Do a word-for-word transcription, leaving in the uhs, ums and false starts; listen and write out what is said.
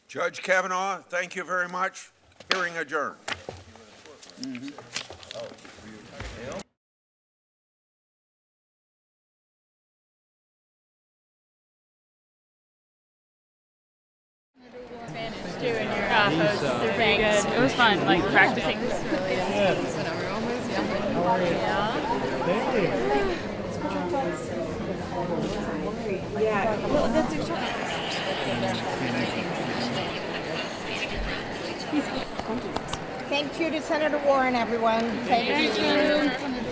Judge Kavanaugh, thank you very much. Hearing adjourned. Mm-hmm. Spanish too in your uh, hosts. They're very good. It was fun, like practicing. Yeah. When everyone was young. How are you? Yeah. Thank you. Yeah. Well, that's extraordinary. Thank you to Senator Warren, everyone. Thank you.